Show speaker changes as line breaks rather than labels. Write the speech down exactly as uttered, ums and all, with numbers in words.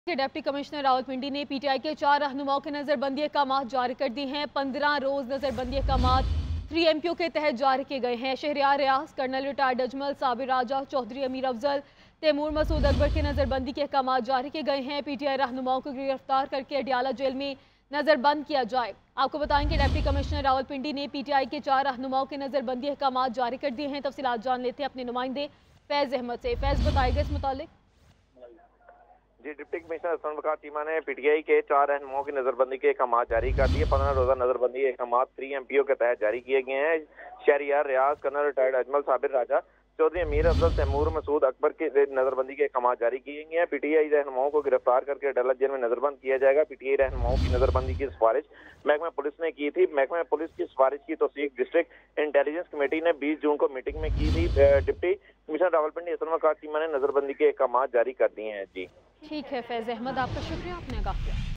के deputy commissioner Rawalpindi ने PTI के चार रहनुमाओं के नजरबंदी अहकाम जारी कर दिए हैं। पंद्रह रोज नजरबंदी अहकाम थ्री एम पी ओ के तहत जारी किए गए हैं। शहरियार रियाज, कर्नल रिटायर्ड अजमल, साबिर राजा, चौधरी अमीर अफजल, तैमूर मसूद अकबर के नजरबंदी के अहकाम जारी किए गए हैं। पीटीआई रहनुमाओं को गिरफ्तार करके अडियाला जेल में नजरबंद किया जाए। आपको बताएं कि डिप्टी कमिश्नर रावलपिंडी ने पीटीआई के चार रहनुमाओं के नजरबंदी अहकाम जारी कर दिए हैं। तफसीलात जान लेते हैं अपने नुमाइंदे फैज अहमद से। फैज, बताएगा इस मुतालिक।
जी, डिप्टी कमिश्नर हसन वकार चीमा ने पीटीआई के चार रहनुमाओं की नजरबंदी के अहकाम जारी कर दिए। पंद्रह रोजा नजरबंदी के अहकाम थ्री एम पी ओ के तहत जारी किए गए हैं। शहरियार रियाज, कर्नल रिटायर्ड अजमल, साबिर राजा, चौधरी अमीर अफजल, तैमूर मसूद अकबर की नजरबंदी के अहकाम जारी किए गए हैं। पीटीआई रहनुमाओं को गिरफ्तार करके अदालत जेल में नजरबंद किया जाएगा। पीटीआई रहनुमाओं की नजरबंदी की सिफारिश महकमा पुलिस ने की थी। महकमा पुलिस की सिफारिश की तौसीक डिस्ट्रिक्ट इंटेलिजेंस कमेटी ने बीस जून को मीटिंग में की थी। डिप्टी कमिश्नर रावलपिंडी हसन वकार चीमा ने नजरबंदी के अहकाम जारी कर दिए हैं। जी
ठीक है फैज अहमद, आपका शुक्रिया, आपने आगाह किया।